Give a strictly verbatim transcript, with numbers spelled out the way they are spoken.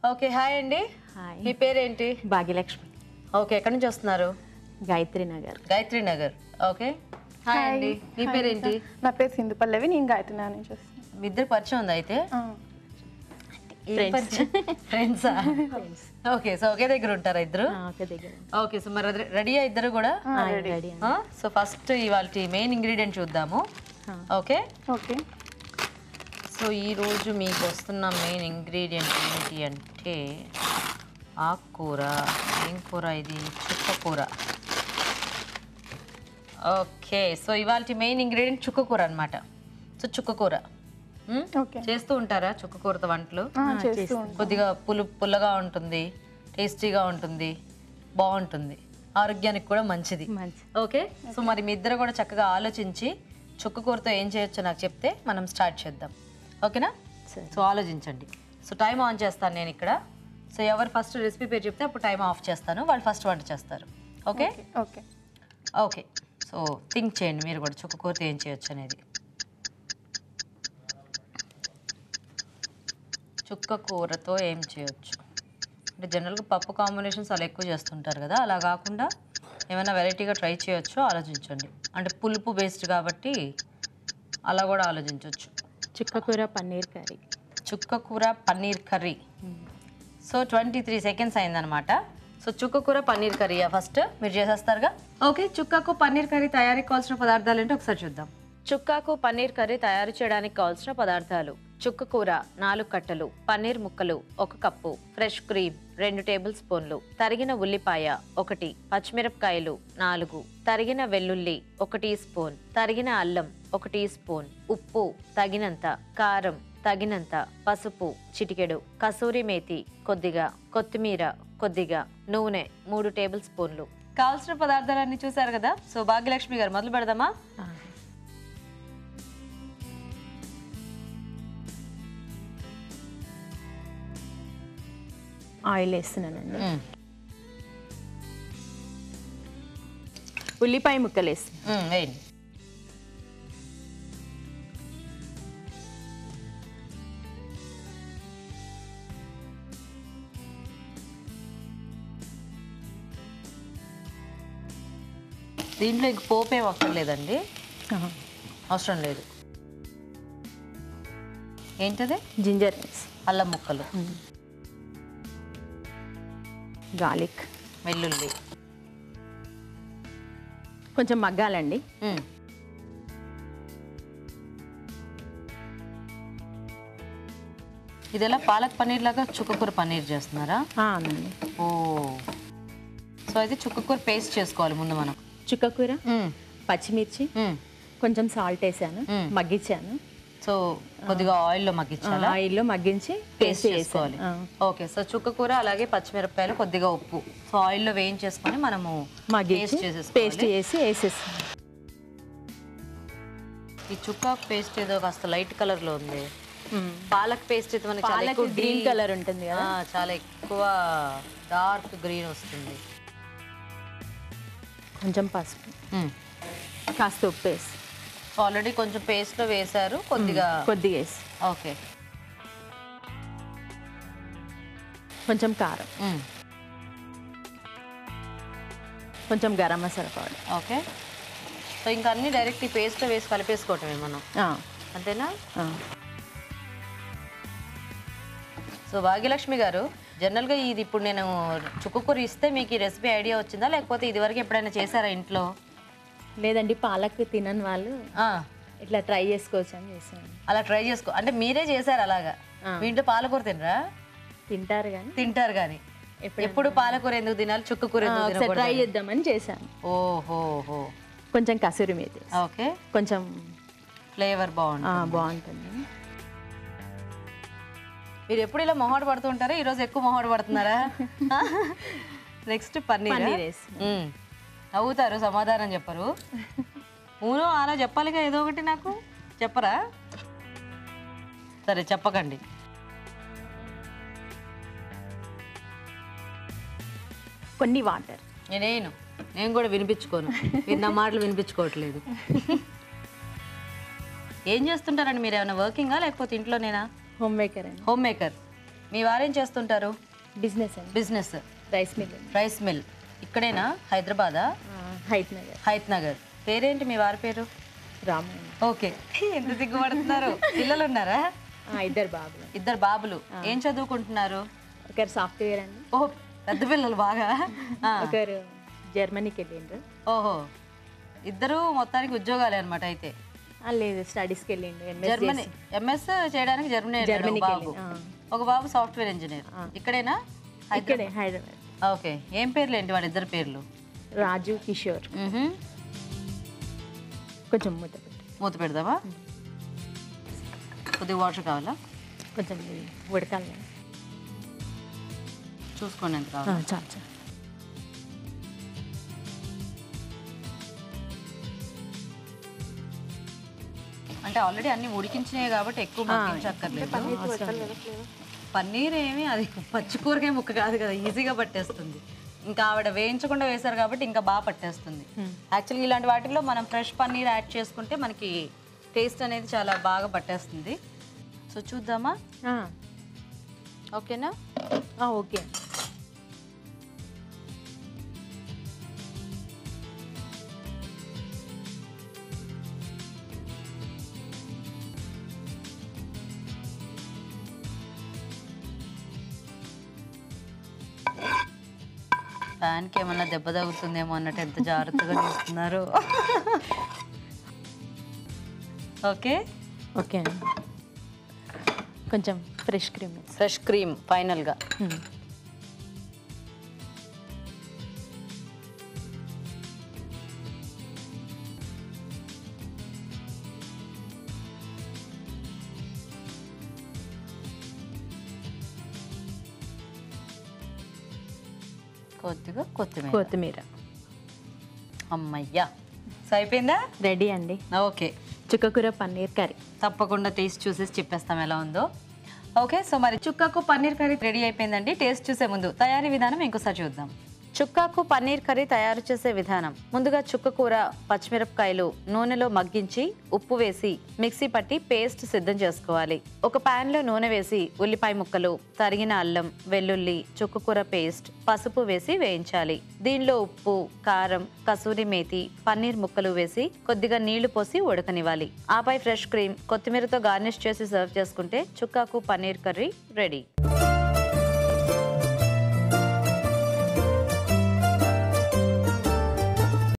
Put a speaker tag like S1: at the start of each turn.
S1: Okay hi అండి.
S2: Hi.
S1: మీ పేరేంటి?
S2: భాగ్యలక్ష్మి.
S1: ఓకే ఎక్కడి నుంచి వస్తున్నారు?
S2: గాయత్రి నగర్.
S1: గాయత్రి నగర్. ఓకే హాయ్ అండి. మీ పేరేంటి?
S3: నా పేరు సింధు పల్లవి, నేను గాయత్రి నగర్ నుంచి వస్తున్నాను.
S1: మీ ఇద్దరు పరిచయం ఉంది అయితే? ఫ్రెండ్సా? ఓకే సో ఒకే దగ్గర ఉంటారా ఇద్దరు?
S2: ఒకే దగ్గర.
S1: ఓకే సో మరి రెడీయా ఇద్దరు కూడా?
S2: రెడీ.
S1: సో ఫస్ట్ ఇవాళ మెయిన్ ఇంగ్రీడియంట్ చూద్దాము. ఓకే
S3: ఓకే
S1: సో ఈరోజు మీకు వస్తున్న మెయిన్ ఇంగ్రీడియంట్ ఏంటి అంటే ఆకుకూర. ఏం కూర ఇది? చుక్కకూర. ఓకే సో ఇవాళ మెయిన్ ఇంగ్రీడియంట్ చుక్కకూర అనమాట. సో చుక్కకూర
S3: ఓకే
S1: చేస్తూ ఉంటారా? చుక్కకూరతో వంటలు
S3: చేస్తూ ఉంటాను.
S1: కొద్దిగా పులు పుల్లగా ఉంటుంది, టేస్టీగా ఉంటుంది, బాగుంటుంది, ఆరోగ్యానికి కూడా మంచిది.
S2: మంచి.
S1: ఓకే సో మరి మీ ఇద్దరు కూడా చక్కగా ఆలోచించి చుక్కకూరతో ఏం చేయొచ్చో నాకు చెప్తే మనం స్టార్ట్ చేద్దాం. ఓకేనా? సో ఆలోచించండి. సో టైం ఆన్ చేస్తాను నేను ఇక్కడ. సో ఎవరు ఫస్ట్ రెసిపీ పేరు చెప్తే అప్పుడు టైం ఆఫ్ చేస్తాను, వాళ్ళు ఫస్ట్ వంట చేస్తారు. Okay
S3: okay
S1: okay so think చేయండి మీరు కూడా చుక్కకూరతో ఏం చేయొచ్చు అనేది. చుక్కకూరతో ఏం చేయొచ్చు అంటే జనరల్గా పప్పు కాంబినేషన్స్ అలా ఎక్కువ చేస్తుంటారు కదా, అలా కాకుండా ఏమైనా వెరైటీగా ట్రై చేయొచ్చు ఆలోచించండి. అంటే పులుపు బేస్డ్ కాబట్టి అలా కూడా ఆలోచించవచ్చు.
S2: చుక్కకూర పన్నీర్ కర్రీ.
S1: చుక్కకూర paneer curry. So twenty three seconds అయిందనమాట. సో చుక్కకూర పన్నీర్ కర్రీయా ఫస్ట్ మీరు చేసేస్తారుగా? ఓకే చుక్కకు పన్నీర్ కర్రీ తయారీకి కావాల్సిన పదార్థాలు ఏంటో ఒకసారి చూద్దాం. చుక్కాకు పన్నీర్ కర్రీ తయారు చేయడానికి కావాల్సిన పదార్థాలు: చుక్కకూర నాలుగు కట్టలు, పన్నీర్ ముక్కలు ఒక కప్పు, ఫ్రెష్ క్రీమ్ రెండు టేబుల్ స్పూన్లు, తరిగిన ఉల్లిపాయ ఒకటి, పచ్చిమిరపకాయలు నాలుగు, తరిగిన వెల్లుల్లి ఒక టీ స్పూన్, తరిగిన అల్లం ఒక టీ స్పూన్, ఉప్పు తగినంత, కారం తగినంత, పసుపు చిటికెడు, కసూరి మేతి కొద్దిగా, కొత్తిమీర కొద్దిగా, నూనె మూడు టేబుల్ స్పూన్లు. కావాల్సిన పదార్థాలన్నీ చూసారు కదా. సో భాగ్యలక్ష్మి గారు మొదలు పెడదామా?
S2: ఆయిల్ వేస్తున్నానండి. ఉల్లిపాయ ముక్కలు వేస్తున్నాను.
S1: వేయండి. దీంట్లో ఇంక పోపు ఏం అవసరం లేదండి. అవసరం లేదు. ఏంటది?
S2: జింజర్,
S1: అల్లం ముక్కలు,
S2: గార్లిక్,
S1: వెల్లుల్లి
S2: కొంచెం మగ్గాలండి.
S1: ఇదెలా పాలక్ పన్నీర్ లాగా చుక్కకూర పన్నీర్ చేస్తున్నారా?
S2: అవునండి.
S1: ఓ సో అయితే చుక్కకూర పేస్ట్ చేసుకోవాలి ముందు మనం.
S2: చుక్కకూర, పచ్చిమిర్చి, కొంచెం సాల్ట్ వేసాను, మగ్గించాను.
S1: సో కొద్దిగా ఆయిల్లో మగ్గించాలి.
S2: ఆయిల్లో మగ్గించి
S1: పేస్ట్ చేసుకోవాలి. ఓకే సో చుక్కకూర అలాగే పచ్చిమిరపకాయలు కొద్దిగా ఉప్పు సో ఆయిల్లో వేయించేసుకొని మనము
S2: మగ్గించి పేస్ట్ చేసి వేసేస్తాం.
S1: ఈ చుక్క పేస్ట్ ఏదో కాస్త లైట్ కలర్ లో ఉంది. పాలక్ పేస్ట్ అయితే మనకి చాలా ఎక్కువ
S2: గ్రీన్ కలర్ ఉంటుంది కదా,
S1: చాలా ఎక్కువ డార్క్ గ్రీన్ వస్తుంది.
S2: కొంచెం పసుపు, కాస్త ఉప్పు వేసి
S1: ఆల్రెడీ కొంచెం పేస్ట్ లో వేసారు, కొద్దిగా
S2: కొద్దిగా వేసి
S1: ఓకే
S2: కొంచెం కారం, కొంచెం garam masala powder.
S1: Okay so ఇంకా అన్ని డైరెక్ట్ ఈ పేస్ట్ లో వేసి కలిపేసుకోవటమే మనం, అంతేనా? సో భాగ్యలక్ష్మి గారు జనరల్గా ఇది ఇప్పుడు నేను చుక్కకూర ఇస్తే మీకు ఈ రెసిపీ ఐడియా వచ్చిందా లేకపోతే ఇదివరకు ఎప్పుడైనా చేశారా ఇంట్లో?
S2: లేదండి, పాలక్ తినని వాళ్ళు ఇట్లా ట్రై చేసుకోవచ్చు అని చేశాను.
S1: అలా ట్రై చేసుకో అంటే మీరే చేశారు అలాగా? మీ ఇంట్లో పాలకూర తినరా?
S2: తింటారు కానీ
S1: తింటారు కానీ ఎప్పుడు పాలకూర ఎందుకు తినాలి, చుక్కకూర ఎందుకు తినకూడదు?
S2: ట్రై చేద్దామని చేశాను.
S1: ఓహోహో
S2: కొంచెం కసూరి మేతి,
S1: ఓకే
S2: కొంచెం
S1: ఫ్లేవర్ బాగుంటుంది.
S2: బాగుంటుంది.
S1: మీరు ఎప్పుడు ఇలా మొహాట పడుతూ ఉంటారా? ఈరోజు ఎక్కువ మొహాట పడుతున్నారా? నెక్స్ట్ పన్నీర్ నవ్వుతారు, సమాధానం చెప్పరు. ఊను అలా చెప్పాలిగా ఏదో ఒకటి, నాకు చెప్పరా? సరే చెప్పకండి.
S2: కొన్ని వాటర్.
S1: నేను నేను కూడా వినిపించుకోను, మీరు నా మాటలు వినిపించుకోవట్లేదు. ఏం చేస్తుంటారండి మీరు? ఏమైనా వర్కింగా లేకపోతే ఇంట్లోనేనా?
S2: Home maker.
S1: హోమ్ మేకర్ మీ వారేం చేస్తుంటారు?
S2: బిజినెస్ అండి,
S1: business.
S2: Rice mill.
S1: Rice mill. ఇక్కడేనా? హైదరాబాదా?
S2: హైత్ నగర్.
S1: హైత్ నగర్. పేరేంటి మీ వారి పేరు?
S2: రాము.
S1: ఓకే. ఎంత సిగ్గుపడుతున్నారు? పిల్లలు ఉన్నారా?
S2: ఇద్దరు బాబులు.
S1: ఇద్దరు బాబులు. ఏం చదువుకుంటున్నారు?
S2: ఒకరు సాఫ్ట్వేర్ అండి.
S1: ఓహో, పెద్ద పిల్లలు బాగా.
S2: ఒకరు జర్మనీకి వెళ్ళిండ్రు.
S1: ఓహో, ఇద్దరు మొత్తానికి ఉద్యోగాలే అనమాట అయితే.
S2: లేదు, స్టడీస్కి వెళ్ళిండు.
S1: జర్మనీ ఎంఎస్ చేయడానికి జర్మనీ
S2: జర్మనీకి
S1: బాబు. ఒక బాబు సాఫ్ట్వేర్ ఇంజనీర్. ఇక్కడేనా?
S2: ఇక్కడే హైదరాబాద్.
S1: ఓకే. ఏం పేర్లు ఏంటి వాళ్ళ ఇద్దరు పేర్లు?
S2: రాజు, కిషోర్. కొంచెం మూత పెట్టు.
S1: మూత పెడదామా? కొద్దిగా వాటర్ కావాలా?
S2: కొంచెం ఉడకాలి.
S1: చూసుకోండి ఎంత కావాలి.
S2: చాలు చాలు.
S1: అంటే ఆల్రెడీ అన్ని ఉడికించినాయి కాబట్టి ఎక్కువ మగ్గించక్కర్లేదు. పన్నీర్ ఏమి అది పచ్చికూరకే ముక్క కాదు కదా, ఈజీగా పట్టేస్తుంది. ఇంకా ఆవిడ వేయించకుండా వేశారు కాబట్టి ఇంకా బాగా పట్టేస్తుంది. యాక్చువల్లీ ఇలాంటి వాటిల్లో మనం ఫ్రెష్ పన్నీర్ యాడ్ చేసుకుంటే మనకి టేస్ట్ అనేది చాలా బాగా పట్టేస్తుంది. సో చూద్దామా? ఓకేనా?
S2: ఓకే.
S1: ఫ్యాన్కి ఏమన్నా దెబ్బ తగ్గుతుందేమో అన్నట్టు ఎంత జాగ్రత్తగా తీస్తున్నారు. Okay
S2: okay. కొంచెం ఫ్రెష్ క్రీమ్.
S1: ఫ్రెష్ క్రీమ్ ఫైనల్గా. కొద్దిగా కొత్తిమీర.
S2: కొత్తిమీర.
S1: అమ్మయ్యా, సో అయిపోయిందా?
S2: రెడీ అండి.
S1: ఓకే.
S2: చుక్కకూర పన్నీర్ కర్రీ.
S1: తప్పకుండా టేస్ట్ చూసేసి చెప్పేస్తాం ఎలా ఉందో. ఓకే, సో మరి చుక్కాకు పన్నీర్ కర్రీ రెడీ అయిపోయిందండి. టేస్ట్ చూసే ముందు తయారీ విధానం ఇంకోసారి చూద్దాం. చుక్కాకు పన్నీర్ కర్రీ తయారు చేసే విధానం. ముందుగా చుక్కకూర, పచ్చిమిరపకాయలు నూనెలో మగ్గించి ఉప్పు వేసి మిక్సీ పట్టి పేస్ట్ సిద్ధం చేసుకోవాలి. ఒక పాన్ లో నూనె వేసి ఉల్లిపాయ ముక్కలు, తరిగిన అల్లం, వెల్లుల్లి, చుక్కకూర పేస్ట్, పసుపు వేసి వేయించాలి. దీనిలో ఉప్పు, కారం, కసూరి మేతి, పన్నీర్ ముక్కలు వేసి కొద్దిగా నీళ్లు పోసి ఉడకనివ్వాలి. ఆపై ఫ్రెష్ క్రీమ్, కొత్తిమీరతో గార్నిష్ చేసి సర్వ్ చేసుకుంటే చుక్కాకు పన్నీర్ కర్రీ రెడీ.